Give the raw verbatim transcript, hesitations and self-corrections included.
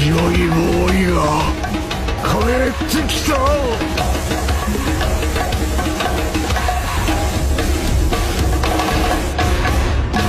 強いボーイが帰ってきた。